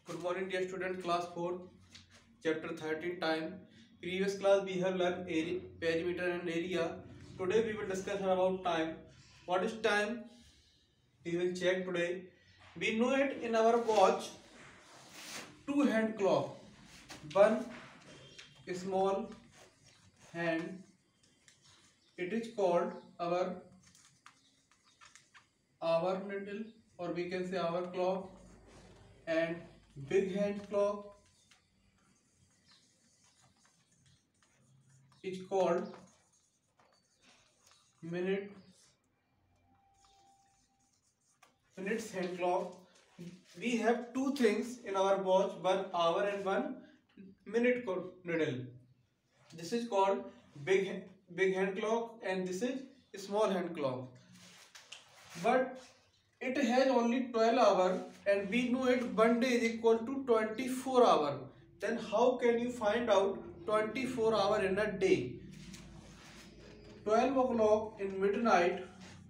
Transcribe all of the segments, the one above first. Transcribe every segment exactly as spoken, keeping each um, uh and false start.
Good morning, dear student. Class four, chapter thirteen. Time. Previous class we have learned area, perimeter and area. Today we will discuss about time. What is time? We will check today. We know it in our watch. Two hand clock. One small hand. It is called our hour needle, or we can say hour clock, and big hand clock is called minute minutes hand clock. We have two things in our watch, one hour and one minute needle. This is called big big hand clock and this is small hand clock, but it has only twelve hour, and we know it one day is equal to twenty-four hour. Then how can you find out twenty-four hour in a day? Twelve o'clock in midnight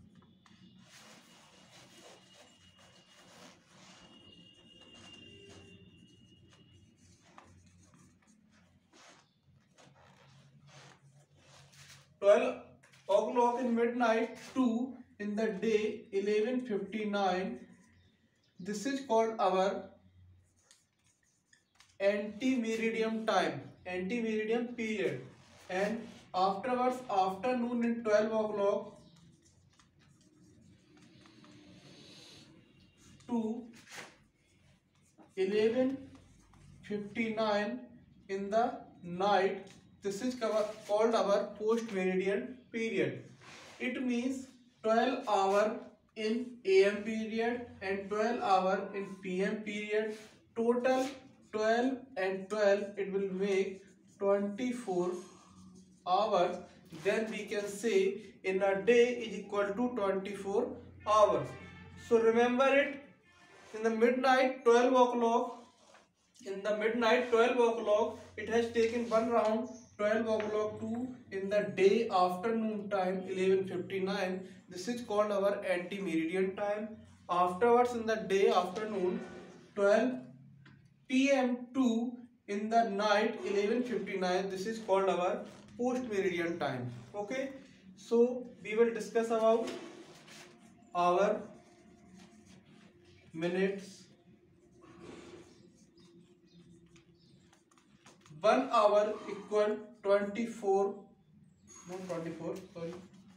twelve o'clock in midnight to in the day eleven fifty-nine. This is called our anti-meridian time, anti-meridian period. And afterwards, afternoon in twelve o'clock to eleven fifty-nine in the night, this is called our post-meridian period. It means twelve hour in A M period and twelve hour in P M period. Total twelve and twelve, it will make twenty-four hours. Then we can say in a day is equal to twenty-four hours. So remember it, in the midnight twelve o'clock, in the midnight twelve o'clock, it has taken one round. Twelve o'clock to in the day afternoon time eleven fifty-nine. This is called our anti-meridian time. Afterwards in the day afternoon twelve P M to in the night eleven fifty-nine. This is called our post-meridian time. Okay, so we will discuss about hour, minutes. One hour equal twenty-four, not twenty-four, sorry,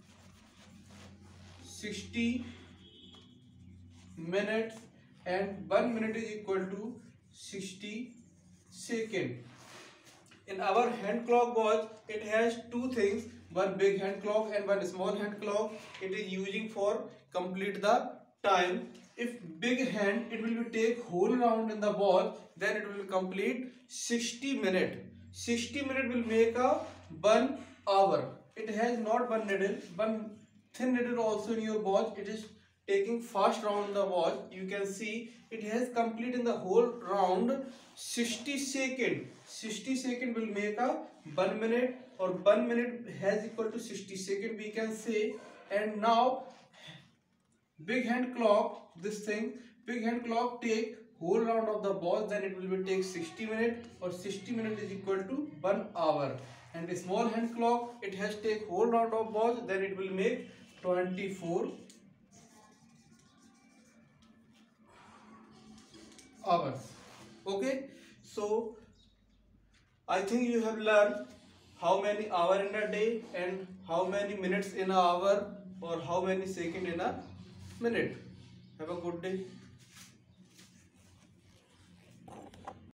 sixty minutes, and one minute is equal to sixty seconds. In our hand clock watch, it has two things, one big hand clock and one small hand clock. It is using for complete the time. If big hand, it will take whole round in the watch, then it will complete sixty minutes. sixty minutes will make a one hour. It has not one needle, one thin needle also in your watch. It is taking fast round the watch. You can see it has complete in the whole round sixty seconds. sixty seconds will make a one minute, or one minute has equal to sixty seconds, we can say. And now big hand clock, this thing, big hand clock take whole round of the watch, then it will be take sixty minutes, or sixty minutes is equal to one hour. And a small hand clock, it has take whole round of watch, then it will make twenty-four hours. Okay, so I think you have learned how many hour in a day and how many minutes in an hour, or how many second in a minute. Have a good day.